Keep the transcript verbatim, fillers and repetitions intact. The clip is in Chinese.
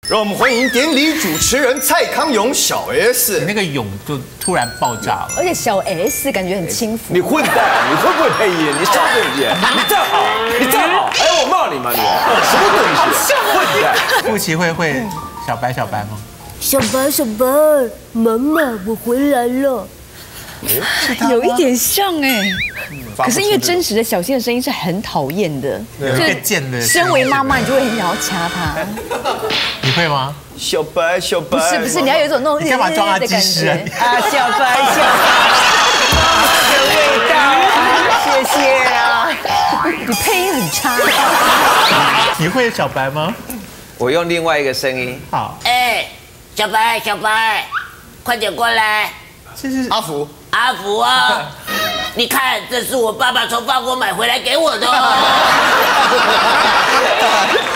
让我们欢迎典礼主持人蔡康永小 S。 你那个永就突然爆炸了， 而且小 S 感觉很轻浮。 你混蛋！你会不会配音？你上对不起？你站好，你站好！还要我骂你吗你？什么东西？混蛋！ 傅奇慧会小白小白吗？ 小白小白，妈妈，我回来了。 有一点像哎，可是因为真实的小新的声音是很讨厌的， 有一个贱的。 身为妈妈，你就会很想要掐他。 你会吗？ 小白小白， 不是不是，你要有一种那种你干嘛装他技师啊？ 啊，小白小白，妈妈的味道啊，谢谢啊。你配音很差。 你会小白吗？ 我用另外一个声音。 好。 哎，小白小白，快点过来。 这是阿福。 阿福啊，你看，这是我爸爸从法国买回来给我的。